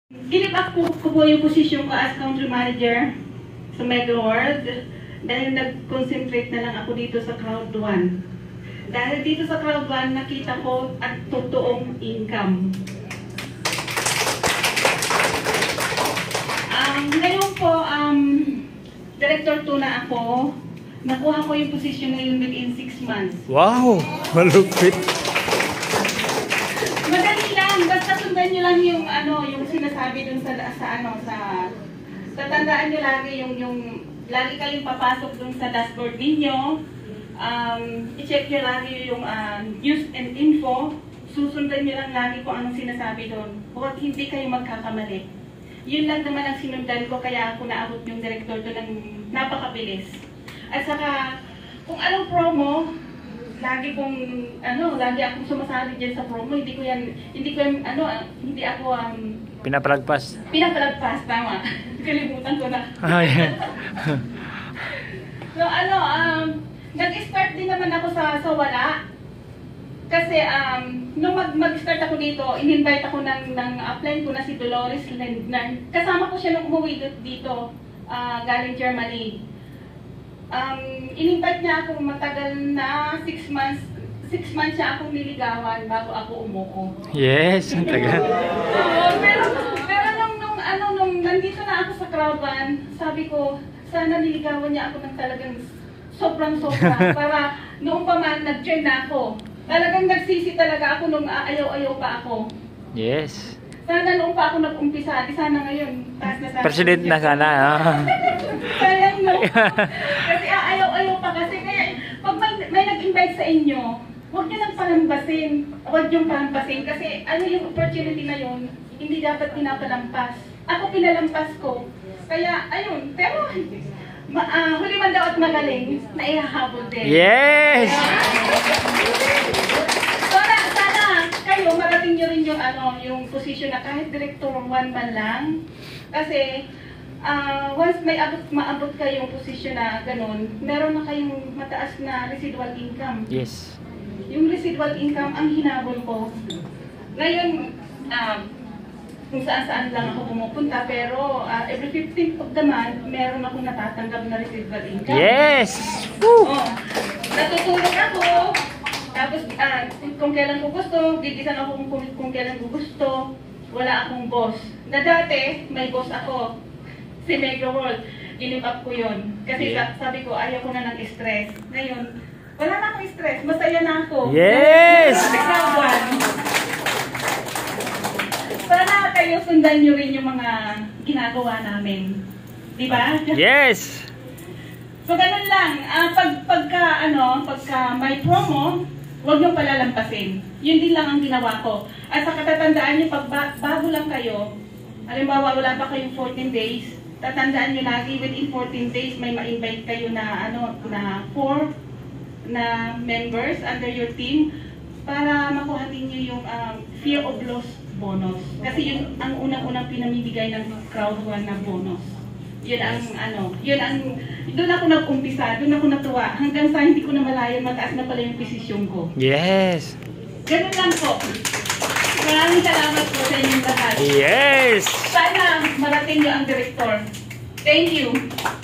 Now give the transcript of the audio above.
Give up ko po yung posisyon ko as country manager sa Mega World dahil nag-concentrate na lang ako dito sa Crowd 1. Dahil dito sa Crowd 1, nakita ko at totoong income. Ngayon po, Director 2 na ako. Nakuha ko yung posisyon na yun within 6 months. Wow! Malupit! Madali lang, basta sundan nyo lang yung yung sinasabi dun tatandaan nyo lagi yung lagi kayong papasok dun sa dashboard ninyo. I-check nyo lagi yung news and info. Susundan nyo lang lagi kung anong sinasabi doon. Huwag hindi kayo magkakamali. Yun lang naman ang sinundan ko, kaya ako naabot yung director doon ng napakabilis. At saka, kung anong promo, lagi akong sumasali diyan sa promo. Hindi ako pinapalagpas. Pinapalagpas, tama. Kalimutan ko na. Yeah. So nag-start din naman ako sa wala. Kasi nung mag-start ako dito, in-invite ako ng upline ko na si Dolores Lendner. Kasama ko siya nung umuwi dito, galing Germany. In-invite niya ako matagal na 6 months. 6 months siya akong niligawan bago ako umuko. Yes, ang tagal. Pero nung nandito na ako sa Crowd 1, sabi ko, sana niligawan niya ako ng talagang sobrang-sobra para noong pa man nag-join na ako. Talagang nagsisi talaga ako nung ayaw-ayaw pa ako. Yes. Sana noong pa ako nag-umpisa, di sana ngayon. Taas na sana. President na sana. Sayang no. Kasi ayaw-ayaw pa kasi. Kaya pag may nag-invite sa inyo, huwag nyo nang palambasin. Huwag yung palampasin. Kasi yung opportunity na yun, hindi dapat pinapalampas. Ako pinalampas ko. Kaya ayun, pero huli man daw at magaling, naihahabol din. Yes! Sana kayo marating nyo rin yung position na kahit director 1 man lang. Kasi once maabot kayong posisyon na ganun, meron na kayong mataas na residual income. Yes. Yung residual income ang hinabol ko. Ngayon, kung saan-saan lang ako pumupunta, pero every 15th of the month, meron akong natatanggap na residual income. Yes! Woo! Natutulog ako. Tapos, kung kailan ko gusto, gigisan ako kung kailan ko gusto. Wala akong boss. Na dati, may boss ako. Si Mega World. Give up ko yun. Kasi sabi ko, ayaw ko na ng stress. Ngayon, wala na akong stress. Masaya na ako. Yes! Sana kayo sundan nyo rin yung mga ginagawa namin. Di ba? Yes! So, ganun lang. Pagka may promo, huwag nyo palalampasin. Yun din lang ang ginawa ko. At sa katatandaan nyo, pag bago lang kayo, halimbawa wala pa kayong 14 days, tatandaan nyo lagi, within 14 days, may ma-invite kayo na 4 na members under your team para makuha ninyo yung fear of loss bonus. Kasi yun ang unang-unang pinamimigay ng Crowd 1 na bonus. Doon ako nag-umpisa, doon ako natuwa. Hanggang sa hindi ko na malayan, mataas na pala yung posisyon ko. Yes! Ganun lang po. Maraming salamat po sa inyong lahat. Yes! Sana marating nyo ang director. Thank you.